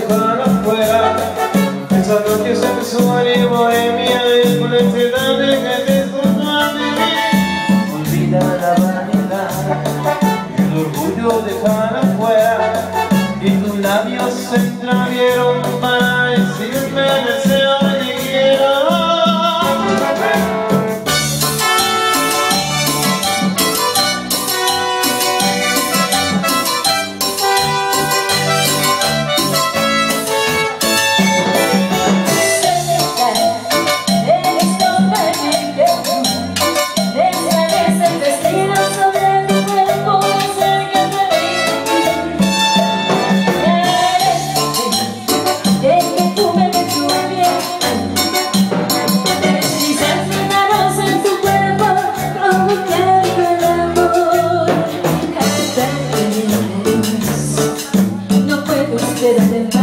dejar afuera. Esa noche sexual y bohemia es felicidad de que disfrutó a vivir. Olvida la vanidad y el orgullo dejar afuera, y tus labios se extravieron para decirme deseo y quiero. No puedo esperar.